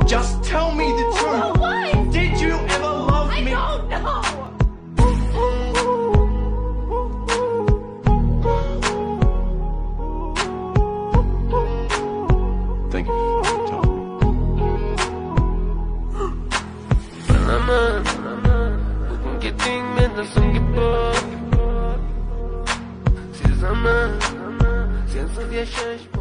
Just tell me the truth. Why? Did you ever love me? I don't know. Thank you for telling me. Bugün gittiğin nasıl gibi Siz ama sensiz yaşayış